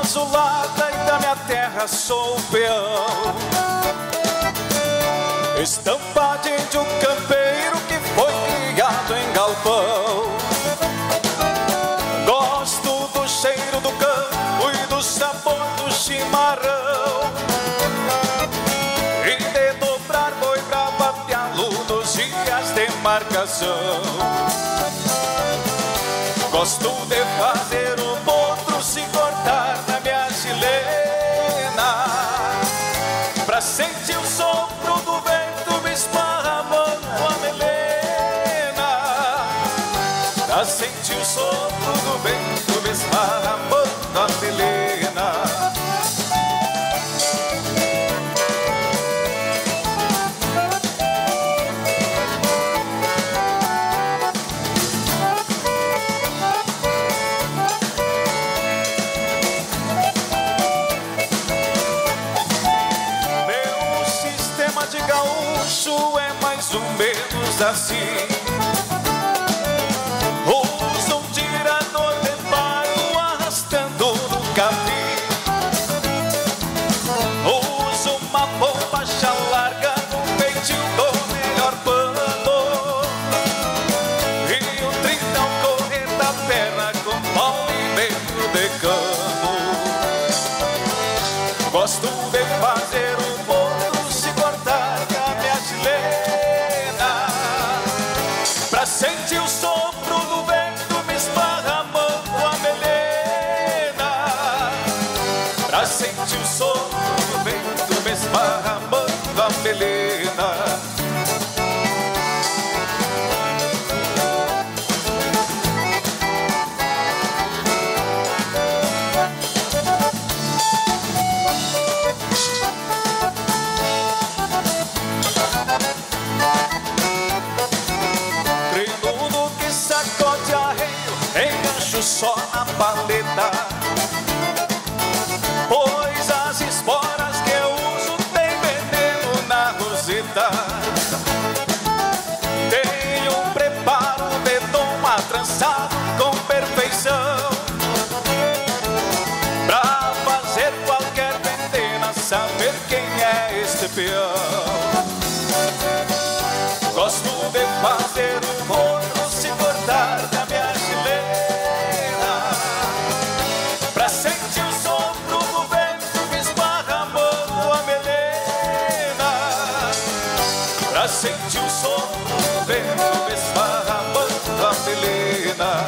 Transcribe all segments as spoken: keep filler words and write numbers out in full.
azulada e da minha terra sou o peão. Estampa de índio campeiro que foi criado em galpão. Gosto do cheiro do campo e do sabor do chimarrão, e de dobrar boi pra papeá-lo nos dias de marcação. Gosto de fazer o potro se cortar na minha chilena, pra sentir o sopro do vento me esparramando a melena, pra sentir o sopro do vento me esparramando a melena. É mais ou menos assim. Usa um tirador de barro arrastando no capim. Usa uma bombacha larga no peitinho do melhor pano, e um trinta ao correr da perna com pau e meio de cano. Gosto de fazer o potro se cortar chilena, pra sentir o sopro do vento me esparramando a melena, pra sentir o sopro do vento me esparramando a melena. Só na paleta, pois as esporas que eu uso tem veneno na roseta. Tenho um preparo de doma trançado com perfeição, pra fazer qualquer ventena saber quem é este peão. Gosto de fazer o potro se cortar da minha chilena, pra sentir o sopro do vento me esparramando a melena, pra sentir o sopro do vento me esparramando a melena.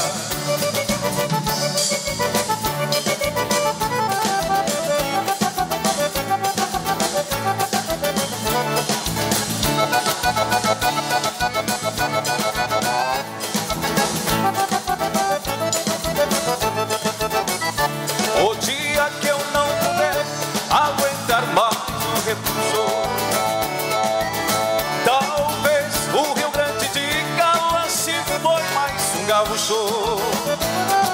O dia que eu não puder aguentar mais o repouso, talvez o Rio Grande diga: lá se foi mais um gaúcho.